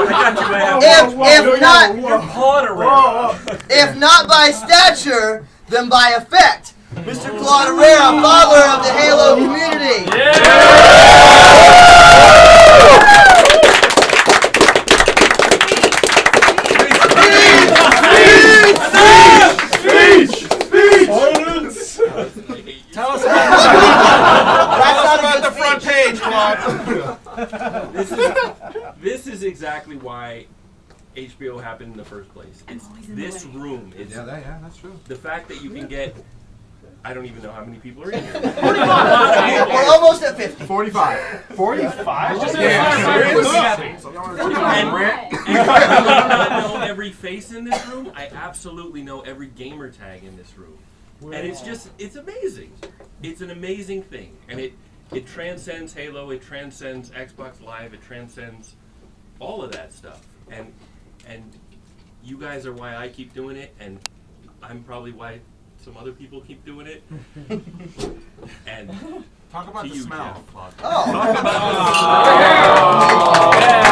If not by stature, then by effect. Mr. Claude Errera, father of the Halo community. Tell us about the front page, Claude. This is exactly why HBO happened in the first place. It's this room. It's that's true. the fact that you can get. I don't even know how many people are in here. 45. We're almost at 50. 45. 45? And I know every face in this room. I absolutely know every gamer tag in this room. And it's amazing. It's an amazing thing. And it transcends Halo, it transcends Xbox Live, it transcends all of that stuff. And you guys are why I keep doing it, and I'm probably why some other people keep doing it. And talk about the smell, Claude. Oh. Talk about the smell.